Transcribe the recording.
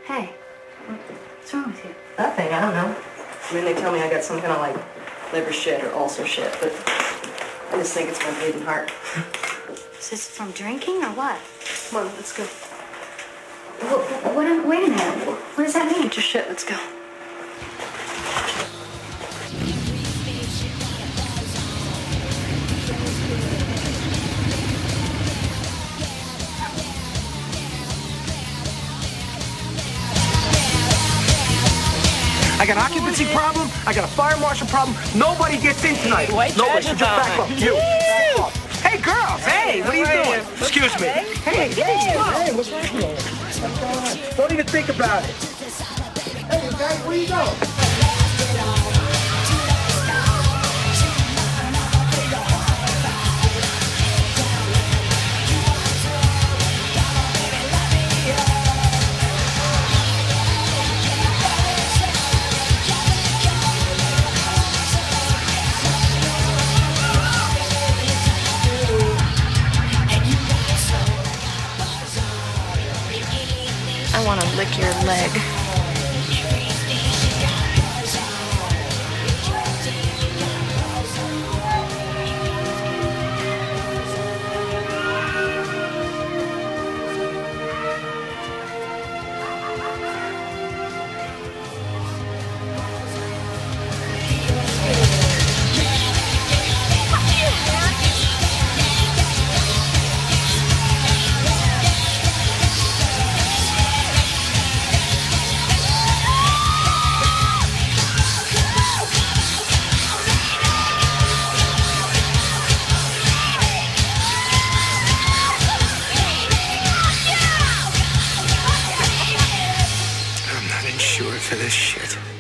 Hey, what's wrong with you? Nothing, I don't know. I mean, they tell me I got some kind of like liver shit or ulcer shit, but I just think it's my bleeding heart. Is this from drinking or what? Come on, let's go. Wait a minute. What does that mean? Get your shit, let's go. I got an occupancy problem. I got a fire marshal problem. Nobody gets in tonight. Nobody. So just back up. You. Back up. Hey, girls. Hey, what are you doing? Excuse me. Hey, what's happening? What's going on? Don't even think about it. Hey, guys, where you going? I want to lick your leg. I'm not insured for this shit.